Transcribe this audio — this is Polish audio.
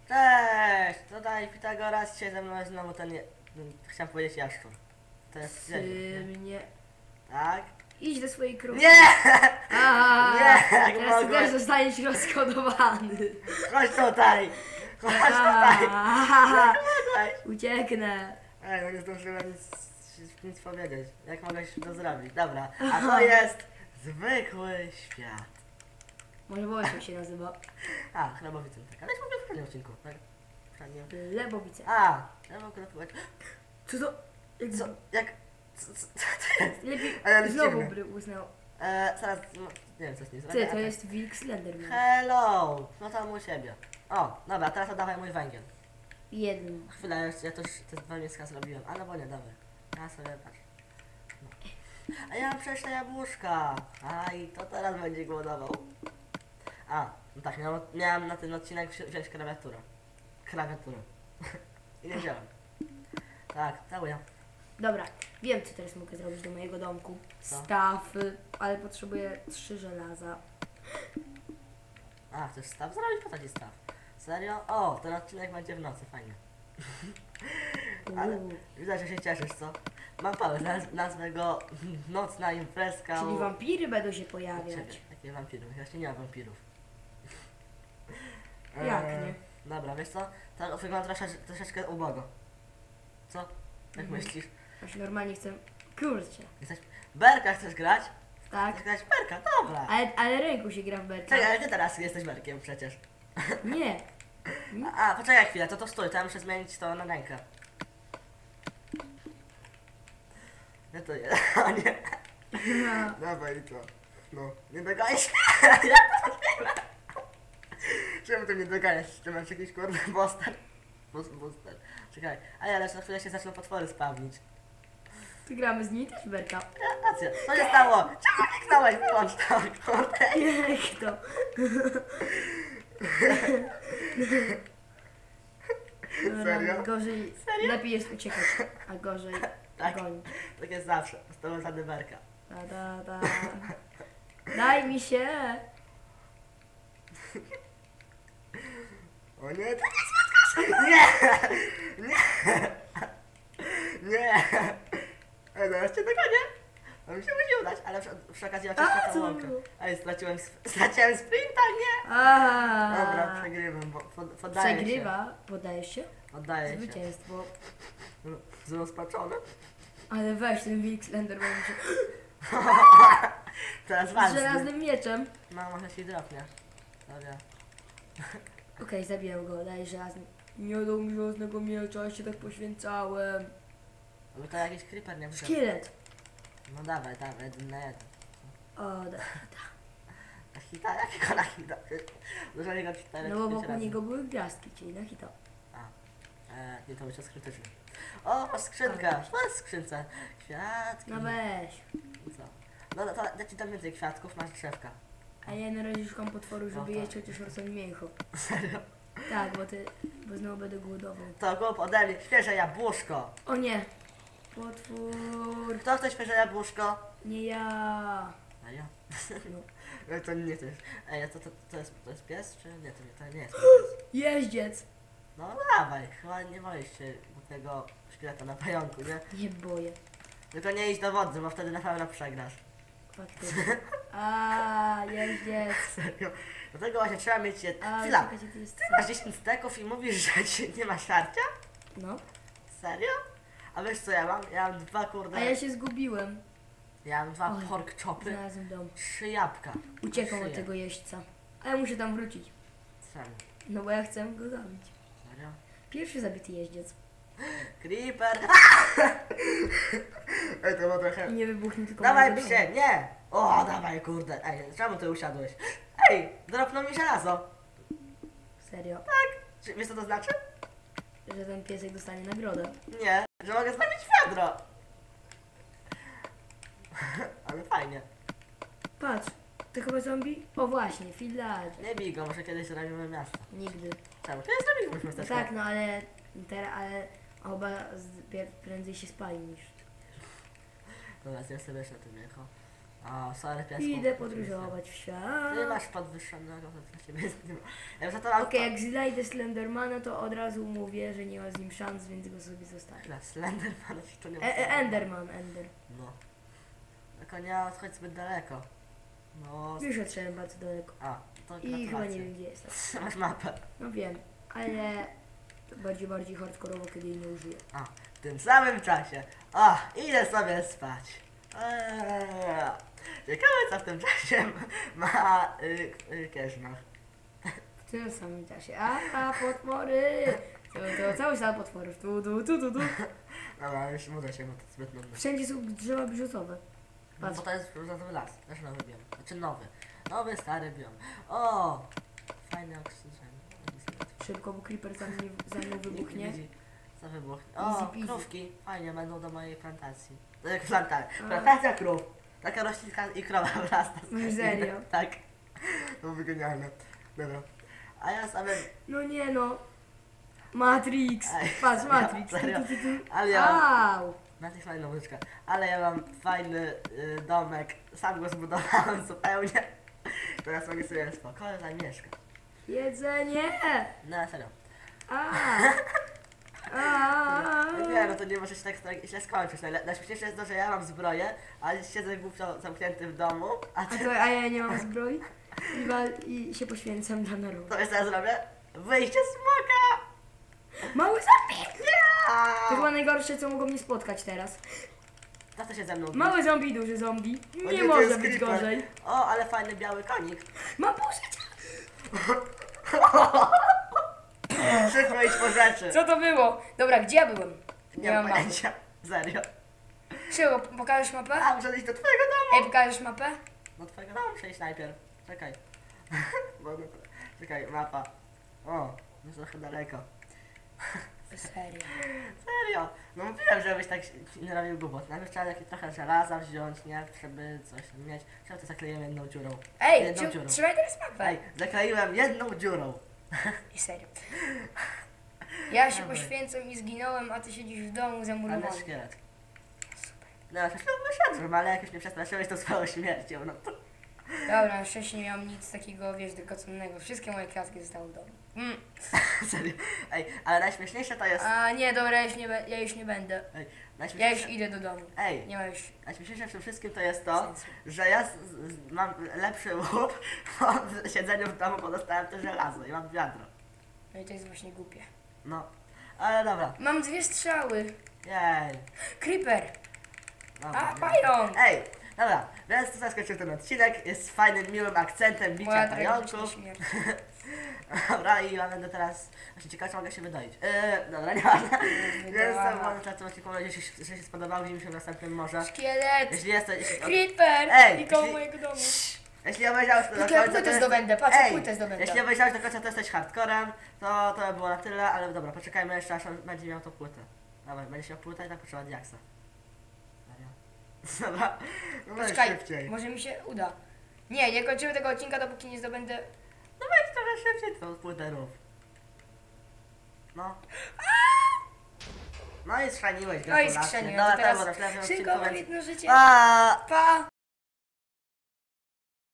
Cześć! Tutaj Pitagoras, dzisiaj ze mną jest znowu ten, chciałem powiedzieć jaszczur. To jest Mnie. tak? Idź do swojej krówki. Nie! Aha, Nie, jak teraz ty mogłeś? też zostaniesz rozkodowany. Chodź tutaj! Chodź tutaj! Aha, Jak mogłeś? ucieknę. Ej, no nie zdążyłem nic powiedzieć. Jak mogłeś to zrobić? Dobra, a to jest zwykły świat. Może Wojciech się nazywa. A, chlebowicy, tak. Ale już mówię w poprzednim odcinku, tak? Poprzednim. Lebowice. A, chlebowicy. Co to? Jak Co? Jak? Co to jest? Lepiej Ale znowu dziwne. usnął. Zaraz, no, nie wiem co z nim Ty, zrobię. to a tak. jest Wilk Slenderman. Hello! No tam u siebie. O, dobra, teraz oddawaj mój węgiel. Jednym. Chwilę, ja też te dwa mięska zrobiłem. A no bo nie, dawaj. Ja sobie patrz. No. A ja mam przecież te jabłuszka. Aj, to teraz będzie głodował. A, no tak, miałem na ten odcinek wziąć klawiaturę. Klawiaturę. I nie wziąłem. Tak, całuję. Dobra, wiem co teraz mogę zrobić do mojego domku. Co? Stafy, ale potrzebuję 3 żelaza. A, chcesz staw zrobić? Po co ci staw? Serio? O, ten odcinek będzie w nocy, fajnie. Ale Uuu. widać, że się cieszysz, co? Mam pomysł, nazwę go Nocna Imprezka. Czyli wampiry będą się Ciebie. pojawiać. Jakie wampirów? Właśnie nie ma wampirów. Jak nie? Dobra, wiesz co? To wygląda troszeczkę ubogo. Co? Jak Mhm. myślisz? Właśnie normalnie chcę... Kurczę. Jesteś... Berka chcesz grać? Tak? Chcesz grać Berka? Dobra. Ale ręką się gra w berka. Czekaj, ale ty teraz jesteś Berkiem przecież. Nie. Poczekaj chwilę, to stój, to ja muszę zmienić to na rękę. Nie to jest, a nie. Dawaj to. No, nie doganiesz. Czemu to nie doganiesz? Czy masz jakiś kurde booster? Booster. Czekaj, a ja lecz na chwilę się zaczną potwory spawnić. Ty gramy z nimi też berka. Racja, co się stało? Czemu kliknąłeś? Wyłącz to, kurde. Jak to? Serio? Gorzej. Serio? Lepiej jest uciekać, a gorzej Tak. gonić. Tak jest zawsze, z tobą żadny Berka. Da. Daj mi się! O nie, to nie spotkasz! Nie! Nie! Nie! Ej, zaraz cię dogonię! To mi się musi udać, ale przy okazji oczywiście A, tą co łąkę. było? Ej, straciłem sprinta, nie! Aha! Dobra, przegrywam, bo poddaję Przegrywa, podajesz się? się. Oddaję się. Zwycięstwo. Zrozpaczony. Ale weź ten Wilk Slenderman się. Teraz Z walcz. żelaznym mieczem. No, może się dropnie. Dobra. Okej, zabiję go, daj żelazny. Nie dał mi żelaznego miecza, ja się tak poświęcałem. Aby to jakiś creeper nie wyszedł. Szkielet. No dawaj, 1 na 1. O, da. Na hita? Jakiego na hita? Dużo niego 4 No bo wokół niego były gwiazdki, czyli na hita. Nie, to już jest krytyczne. O, skrzynka! To jest skrzynce. Kwiatki. No weź. Co? No to ja ci dam więcej kwiatków, masz drzewka. A ja na razie szukam potworu, żeby No to- jeść chociaż rosną mięcho. Serio? Tak, bo znowu będę głodował. To kup ode mnie świeże jabłuszko. O nie! Potwór! Kto chce świeże jabłuszko? Nie ja! A ja? No. To nie to jest. Ej, to jest pies, czy nie? To nie jest pies. Jeździec! No dawaj, chyba nie boisz się tego szkieleta na pająku, nie? Nie boję. Tylko nie idź do wody, bo wtedy na pewno przegrasz. Faktycznie. A, jeździec! Serio. Do tego właśnie trzeba mieć je... A, Chwila, czekajcie, to jest... ty masz 10 steków i mówisz, że ci nie ma siarcia? No. Serio? A wiesz co ja mam? Ja mam 2 kurde... A ja się zgubiłem. Ja mam 2 Oj, pork chopy, Znalazłem dom. 3 jabłka. Uciekam od Szyję. tego jeźdźca. A ja muszę tam wrócić. Czemu? No bo ja chcę go zabić. Serio? Pierwszy zabity jeździec. Creeper! Ej, to było trochę... Nie wybuchnie tylko Dawaj mojego psie, nie! O, dawaj kurde. Ej, czemu ty usiadłeś? Ej, dropnął mi żelazo. domu. Serio. Wiesz co to znaczy? Że ten piesek dostanie nagrodę. Nie, że mogę zrobić wiadro. Ale fajnie. Patrz, to chyba zombie? O właśnie, Finland. Nie bij go, może kiedyś zrobimy miasto. Nigdy. Czemu? Kiedyś zrobiliśmy No miasteczko. tak, no ale teraz, ale chyba prędzej się spali niż... Dobra, zjem sobie jeszcze na tym mięcho. O, sorry piesku. Idę podróżować w świat. Ty masz podwyższonego, to dla ciebie jest nie ma. Ja za to mam... Okej, jak znajdę Slendermana, to od razu mówię, że nie ma z nim szans, więc go sobie zostawię. Slenderman to nie ma. Enderman. No. Tylko nie odchodź zbyt daleko. No. Już odszedłem bardzo daleko. A, to I chyba gratulacje. nie wiem, gdzie jestem. Masz mapę. No wiem, ale to bardziej hardkorowo, kiedy jej nie użyję. A, w tym samym czasie. O, idę sobie spać. Ciekawe co w tym czasie ma Keżmach. W tym samym czasie. A potwory! To cały świat potworów. Tu. Dobra, już muszę się, bo to zbyt nudne. Wszędzie są drzewa brzusowe. Patrz. Bo to jest brzozowy las, też nowy biom. Znaczy nowy. Nowy, stary biom. O! Fajny oksygen. Szybko, bo creeper za mną wybuchnie. Co wybuchnie? Easy O, peasy. krówki. Fajnie, będą do mojej plantacji. To jak plantacja krów. Taka roślinka i krowa wyrasta. Serio? Tak. To byłoby genialne. Dobra. A ja sobie... No nie no. Matrix. Ej, Patrz, serio, Matrix. serio. Tu. Ale ja mam... Au. Macie fajną muzyczkę. Ale ja mam fajny domek. Sam go zbudowałem zupełnie. Teraz mogę sobie spokojnie tam mieszkać. Jedzenie. No serio. A. Nie, no to nie może się tak źle skończyć. Najśmieszniejsze jest to, że ja mam zbroję, ale siedzę głupio zamknięty w domu, A ja nie mam zbroi i się poświęcam dla narodu. to jest co ja zrobię? Wyjście smoka! Mały zombie! To Ja! chyba najgorsze, co mogło mnie spotkać teraz. Na co się ze mną Mały zombie, duży zombie. O Nie to może jest być creeper. gorzej. O, ale fajny biały konik. Mam pół życia. Szybko idź po rzeczy. Co to było? Dobra, gdzie ja byłem? Nie mam pojęcia. Serio. Szybko, pokażesz mapę? A, muszę iść do twojego domu. Ej, pokażesz mapę? Do twojego domu muszę iść najpierw. Czekaj. Czekaj, mapa. O, jest trochę daleko. Serio. Serio? No mówiłem, żebyś tak nie robił głupot. Najpierw trzeba jakieś trochę żelaza wziąć, nie? Żeby coś tam mieć. Trzeba to zakleiłem jedną dziurą. Ej, Jedną dziurą. trzymaj teraz mapę. Ej, zakleiłem jedną dziurą. I serio. Ja się Dawaj. poświęcam i zginąłem, a ty siedzisz w domu Ale zamurowany. szkielet. No, przecież wyszedłem, ale jak już mnie przestraszyłeś, to swoją śmiercią, no to... Dobra, na szczęście nie miałam nic takiego, wiesz, tylko cennego. Wszystkie moje kwiatki zostały w domu. Serio. Ej, ale najśmieszniejsze to jest... A nie, dobra, ja już nie będę. Ej, Ja już najśmieszniejsze... idę do domu. Ej, Nie ma już najśmieszniejsze w tym wszystkim to jest to, sensu. że ja mam lepszy łup po siedzeniu w domu, bo dostałem to żelazo i mam wiadro. No i to jest właśnie głupie. No, ale dobra. Mam 2 strzały. Jej. Creeper. Dobra, A, nie. pająk. Ej, dobra, więc to zaskoczył ten odcinek, jest fajnym, miłym akcentem bicia Moja tragiczna pająków. śmierć. Dobra, i ja będę teraz... Właśnie ciekawe, czy mogę się wydoić. Dobra, nie ważne. Więc to Wydała. może teraz odcinku, mam nadzieję, że się spodobało, widzimy się w następnym może. Szkielet. Jeśli jest to... Creeper. Ej, I koło jeśli- mojego domu. Jeśli obejrzałeś to do Tylko ja końca, to płytę jest... zdobędę, patrz, Ej, płytę zdobędę. jeśli obejrzałeś do końca, to jesteś hardcorem, to by było na tyle, ale dobra, poczekajmy jeszcze, aż on będzie miał tą płytę. Dobra, będziesz miał płytę i tak potrzeba diaksa. Serio? Dobra, no weź Poczekaj, szybciej. może mi się uda. Nie kończymy tego odcinka, dopóki nie zdobędę... No weź trochę szybciej tą płytę rób. No. No i schrzaniłeś, No i gratulacje. skrzeniłem, Dobra, to teraz to było na szybko mam odcinku, więc... jedno życie. Pa! Pa!